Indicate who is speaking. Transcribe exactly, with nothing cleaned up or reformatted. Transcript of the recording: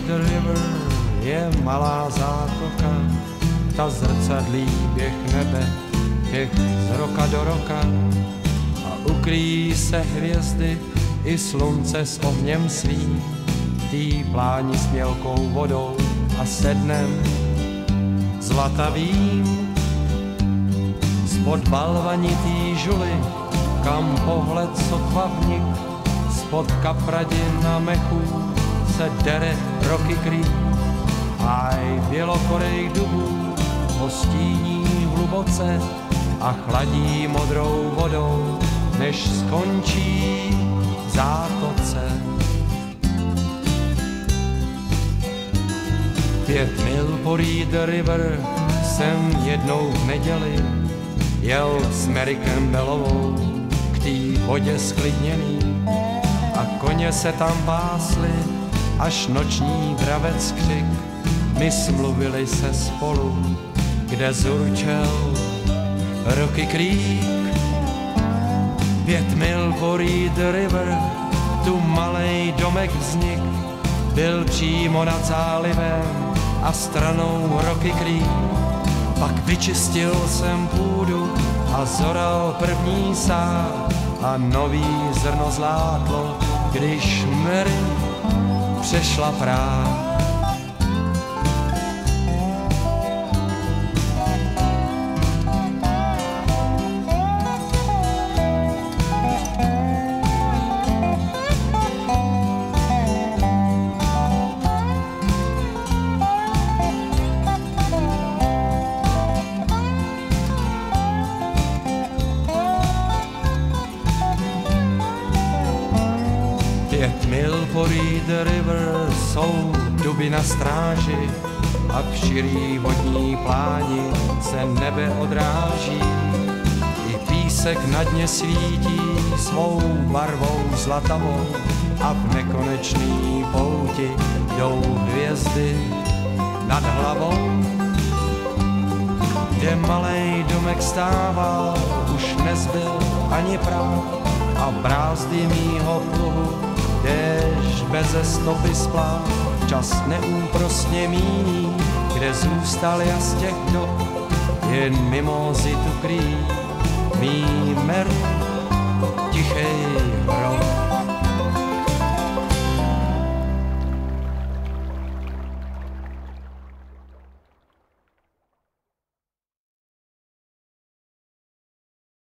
Speaker 1: Reed River je malá zátoka, ta zrcadlí běh nebe, běh z roka do roka. A ukryjí se hvězdy i slunce s ohněm svým, tý pláni s mělkou vodou a sednem zlatavým. Spod balvanitý žuly, kam pohled sotva vnik, spod kapradin na mechu se dere Rocky Creek. Aj bělokorej dubů hostíní hluboce a chladí modrou vodou, než skončí v zátoce. Pět mil po Reed River jsem jednou v neděli jel s Mary Campbellovou k tý vodě sklidněný a koně se tam pásly, až noční dravec křik. My smluvili se spolu, kde zurčel Rocky Creek. Pět mil po Reed River, tu malej domek vznik, byl přímo nad zálivem a stranou Rocky Creek. Pak vyčistil jsem půdu a zoral první sád a nový zrno zlátlo, když Mary přešla práh. Pět mil po Reed River jsou duby na stráži a v širý vodní pláni se nebe odráží. I písek na dně svítí svou barvou zlatavou a v nekonečný pouti jdou hvězdy nad hlavou. Kde malej domek stával, už nezbyl ani prach a brázdy mýho pluhu déšť beze stopy splá. Čas neúprosně míní, kde zůstal já z těch dob, jen mimozitu krý mý Mary tichej hrob.